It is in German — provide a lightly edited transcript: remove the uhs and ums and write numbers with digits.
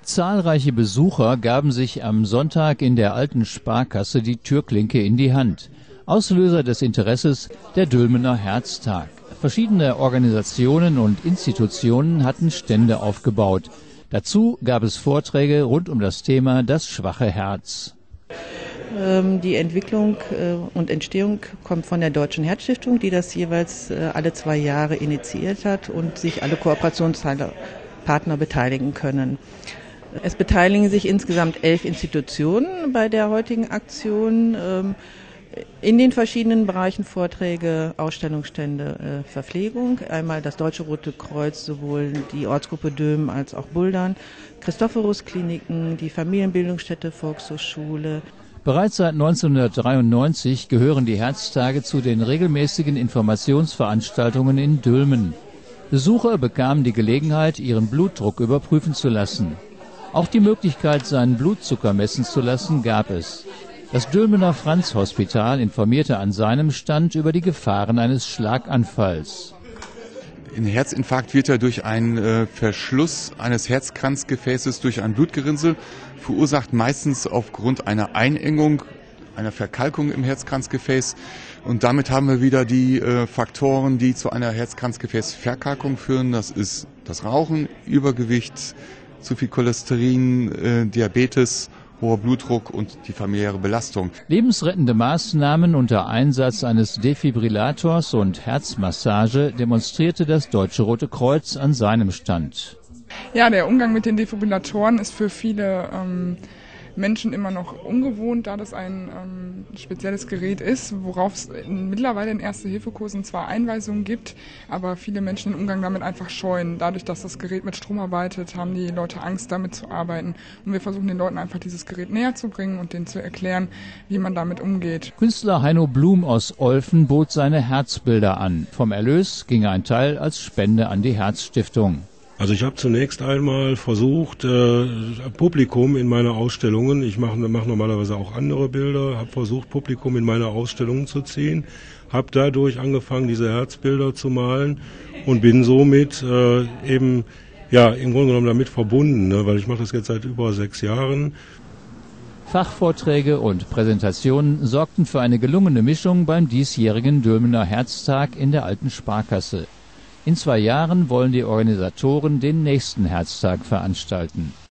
Zahlreiche Besucher gaben sich am Sonntag in der alten Sparkasse die Türklinke in die Hand. Auslöser des Interesses der Dülmener Herztag. Verschiedene Organisationen und Institutionen hatten Stände aufgebaut. Dazu gab es Vorträge rund um das Thema das schwache Herz. Die Entwicklung und Entstehung kommt von der Deutschen Herzstiftung, die das jeweils alle 2 Jahre initiiert hat und sich alle Kooperationspartner beteiligen können. Es beteiligen sich insgesamt 11 Institutionen bei der heutigen Aktion in den verschiedenen Bereichen: Vorträge, Ausstellungsstände, Verpflegung. Einmal das Deutsche Rote Kreuz, sowohl die Ortsgruppe Dülmen als auch Buldern, Christophorus-Kliniken, die Familienbildungsstätte Volkshochschule. Bereits seit 1993 gehören die Herztage zu den regelmäßigen Informationsveranstaltungen in Dülmen. Besucher bekamen die Gelegenheit, ihren Blutdruck überprüfen zu lassen. Auch die Möglichkeit, seinen Blutzucker messen zu lassen, gab es. Das Dülmener Franz-Hospital informierte an seinem Stand über die Gefahren eines Schlaganfalls. Ein Herzinfarkt wird ja durch einen Verschluss eines Herzkranzgefäßes durch ein Blutgerinnsel verursacht, meistens aufgrund einer Einengung, einer Verkalkung im Herzkranzgefäß. Und damit haben wir wieder die Faktoren, die zu einer Herzkranzgefäßverkalkung führen. Das ist das Rauchen, Übergewicht, zu viel Cholesterin, Diabetes, hoher Blutdruck und die familiäre Belastung. Lebensrettende Maßnahmen unter Einsatz eines Defibrillators und Herzmassage demonstrierte das Deutsche Rote Kreuz an seinem Stand. Ja, der Umgang mit den Defibrillatoren ist für viele Menschen immer noch ungewohnt, da das ein spezielles Gerät ist, worauf es mittlerweile in Erste-Hilfe-Kursen zwar Einweisungen gibt, aber viele Menschen den Umgang damit einfach scheuen. Dadurch, dass das Gerät mit Strom arbeitet, haben die Leute Angst, damit zu arbeiten. Und wir versuchen den Leuten einfach dieses Gerät näher zu bringen und denen zu erklären, wie man damit umgeht. Künstler Heino Blum aus Olfen bot seine Herzbilder an. Vom Erlös ging ein Teil als Spende an die Herzstiftung. Also ich habe zunächst einmal versucht, Publikum in meine Ausstellungen, ich mache normalerweise auch andere Bilder, habe versucht, Publikum in meine Ausstellungen zu ziehen, habe dadurch angefangen, diese Herzbilder zu malen und bin somit im Grunde genommen damit verbunden, ne, weil ich mache das jetzt seit über 6 Jahren. Fachvorträge und Präsentationen sorgten für eine gelungene Mischung beim diesjährigen Dülmener Herztag in der alten Sparkasse. In 2 Jahren wollen die Organisatoren den nächsten Herztag veranstalten.